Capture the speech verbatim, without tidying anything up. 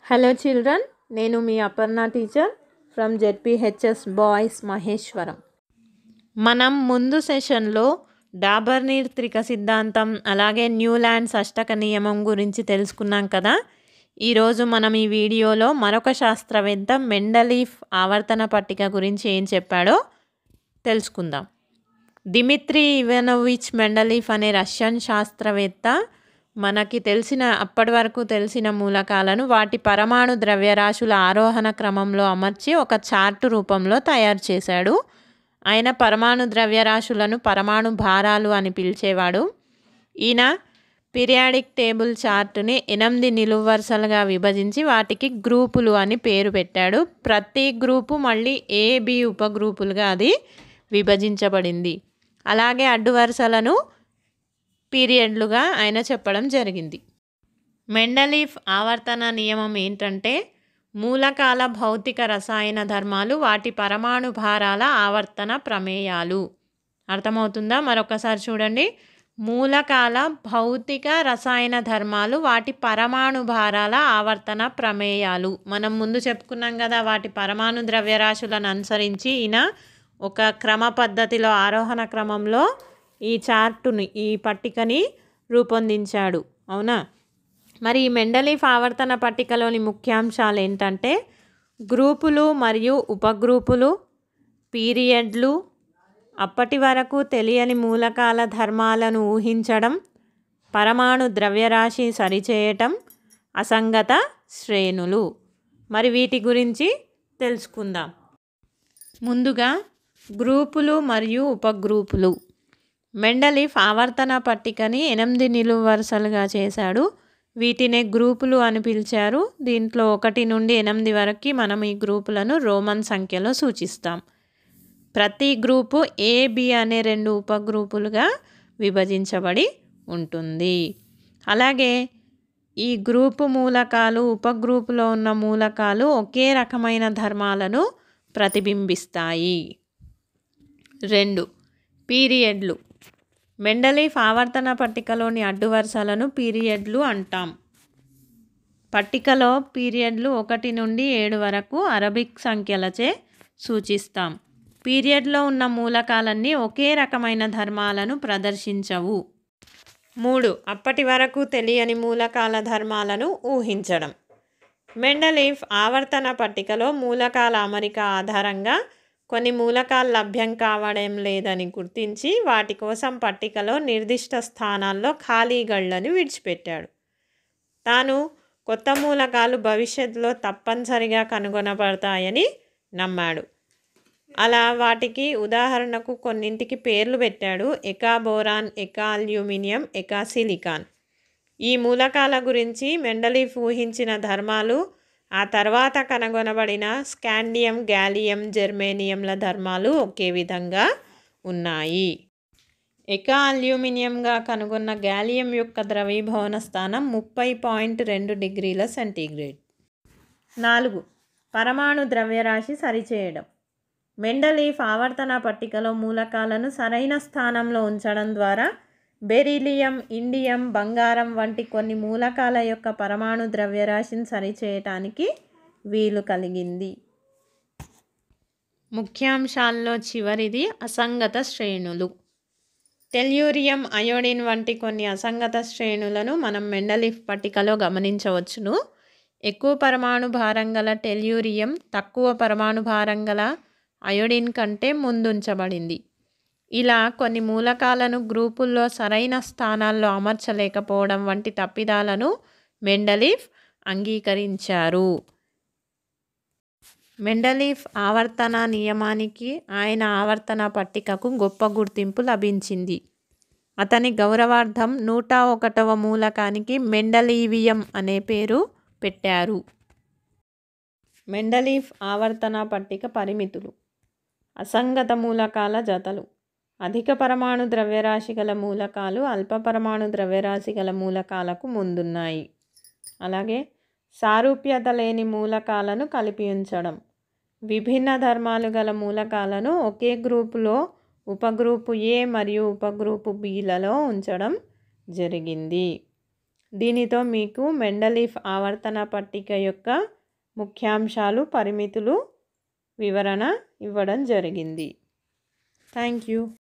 Hello children, నేను మీ Aparna teacher from ZPHS boys Maheshwaram. మనం ముందు సెషన్లో డాబర్నీర్ త్రిక సిద్ధాంతం అలాగే న్యూలాండ్స్ అష్టక నియమం గురించి తెలుసుకున్నాం కదా. ఈరోజు మనం ఈ వీడియోలో మరొక శాస్త్రవేత్త మెండలీఫ్ ఆవర్తన పట్టిక గురించి ఏం చెప్పాడో తెలుసుకుందాం. డిమిత్రీ ఇవానోవిచ్ మెండలీఫ్ అనే రష్యన్ శాస్త్రవేత్త మనకి తెలిసిన అప్పటి వరకు తెలిసిన మూలకాలను వాటి పరమాణు ద్రవ్యరాశుల ఆరోహణ క్రమంలో అమర్చి ఒక చార్టు రూపంలో తయారు చేశాడు. ఆయన పరమాణు ద్రవ్యరాశులను పరమాణు భారాలు అని పిలిచేవాడు. ఈయన పీరియాడిక్ టేబుల్ చార్టుని ఎనిమిది నిలువు వరుసలుగా విభజించి వాటికి గ్రూపులు అని పేరు పెట్టాడు. ప్రతి గ్రూపు మళ్ళీ ఏ బి ఉపగ్రూపులుగా అది విభజించబడింది. అలాగే అడ్డు వరుసలను పీరియడ్లుగా ఆయన చెప్పడం జరిగింది. మెండలీఫ్ ఆవర్తన నియమం ఏంటంటే మూలకాల భౌతిక రసాయన ధర్మాలు వాటి పరమాణు భారాల ఆవర్తన ప్రమేయాలు. అర్థమవుతుందా? మరొకసారి చూడండి. మూలకాల భౌతిక రసాయన ధర్మాలు వాటి పరమాణు భారాల ఆవర్తన ప్రమేయాలు. మనం ముందు చెప్పుకున్నాం కదా, వాటి పరమాణు ద్రవ్యరాశులను అనుసరించి ఈయన ఒక క్రమ పద్ధతిలో ఆరోహణ క్రమంలో ఈ చార్టుని ఈ పట్టికని రూపొందించాడు. అవునా? మరి ఈ మెండలీఫ్ ఆవర్తన పట్టికలోని ముఖ్యాంశాలు ఏంటంటే గ్రూపులు మరియు ఉపగ్రూపులు, పీరియడ్లు, అప్పటి వరకు తెలియని మూలకాల ధర్మాలను ఊహించడం, పరమాణు ద్రవ్యరాశి సరిచేయటం, అసంగత శ్రేణులు. మరి వీటి గురించి తెలుసుకుందాం. ముందుగా గ్రూపులు మరియు ఉపగ్రూపులు. మెండలీఫ్ ఆవర్తన పట్టికని ఎనిమిది నిలువు వరుసలుగా చేశాడు. వీటినే గ్రూపులు అని పిలిచారు. దీంట్లో ఒకటి నుండి ఎనిమిది వరకు మనం ఈ గ్రూపులను రోమన్ సంఖ్యలో సూచిస్తాం. ప్రతి గ్రూపు ఏ బి అనే రెండు ఉపగ్రూపులుగా విభజించబడి ఉంటుంది. అలాగే ఈ గ్రూపు మూలకాలు ఉపగ్రూపులో ఉన్న మూలకాలు ఒకే రకమైన ధర్మాలను ప్రతిబింబిస్తాయి. రెండు, పీరియడ్లు. మెండలీఫ్ ఆవర్తన పట్టికలోని అడ్డు వరుసలను పీరియడ్లు అంటాం. పట్టికలో పీరియడ్లు ఒకటి నుండి ఏడు వరకు అరబిక్ సంఖ్యలచే సూచిస్తాం. పీరియడ్లో ఉన్న మూలకాలన్నీ ఒకే రకమైన ధర్మాలను ప్రదర్శించవు. మూడు, అప్పటి వరకు తెలియని మూలకాల ధర్మాలను ఊహించడం. మెండలీఫ్ ఆవర్తన పట్టికలో మూలకాల అమరిక ఆధారంగా కొన్ని మూలకాలు లభ్యం కావడం లేదని గుర్తించి వాటి కోసం పట్టికలో నిర్దిష్ట స్థానాల్లో ఖాళీ గళ్లను విడిచిపెట్టాడు. తాను కొత్త మూలకాలు భవిష్యత్తులో తప్పనిసరిగా కనుగొనబడతాయని నమ్మాడు. అలా వాటికి ఉదాహరణకు కొన్నింటికి పేర్లు పెట్టాడు. Eka boron, eka aluminium, eka silicon. ఈ మూలకాల గురించి మెండలీఫ్ ఊహించిన ధర్మాలు ఆ తర్వాత కనుగొనబడిన స్కాండియం, గ్యాలియం, జెర్మేనియంల ధర్మాలు ఒకే విధంగా ఉన్నాయి. ఎకా అల్యూమినియంగా కనుగొన్న గ్యాలియం యొక్క ద్రవీభవన స్థానం ముప్పై పాయింట్ రెండు డిగ్రీల సెంటీగ్రేడ్. నాలుగు, పరమాణు ద్రవ్యరాశి సరిచేయడం. మెండలీఫ్ ఆవర్తన పట్టికలో మూలకాలను సరైన స్థానంలో ఉంచడం ద్వారా బెరీలియం, ఇండియం, బంగారం వంటి కొన్ని మూలకాల యొక్క పరమాణు ద్రవ్యరాశిని సరిచేయటానికి వీలు కలిగింది. ముఖ్యాంశాల్లో చివరిది అసంగత శ్రేణులు. టెల్యూరియం, అయోడిన్ వంటి కొన్ని అసంగత శ్రేణులను మనం మెండలీఫ్ పట్టికలో గమనించవచ్చును. ఎక్కువ పరమాణు భారం గల టెల్యూరియం తక్కువ పరమాణు భారం గల అయోడిన్ కంటే ముందుంచబడింది. ఇలా కొన్ని మూలకాలను గ్రూపుల్లో సరైన స్థానాల్లో అమర్చలేకపోవడం వంటి తప్పిదాలను మెండలీఫ్ అంగీకరించారు. మెండలీఫ్ ఆవర్తన నియమానికి, ఆయన ఆవర్తన పట్టికకు గొప్ప గుర్తింపు లభించింది. అతని గౌరవార్థం నూట ఒకటవ మూలకానికి మెండలీవియం అనే పేరు పెట్టారు. మెండలీఫ్ ఆవర్తన పట్టిక పరిమితులు. అసంగత మూలకాల జతలు. అధిక పరమాణు ద్రవ్యరాశి గల మూలకాలు అల్ప పరమాణు ద్రవ్యరాశి గల మూలకాలకు ముందున్నాయి. అలాగే సారూప్యత లేని మూలకాలను కలిపి ఉంచడం. విభిన్న ధర్మాలు గల మూలకాలను ఒకే గ్రూపులో ఉపగ్రూపు ఏ మరియు ఉపగ్రూపు బిలలో ఉంచడం జరిగింది. దీనితో మీకు మెండలీఫ్ ఆవర్తన పట్టిక యొక్క ముఖ్యాంశాలు, పరిమితులు వివరణ ఇవ్వడం జరిగింది. Thank you.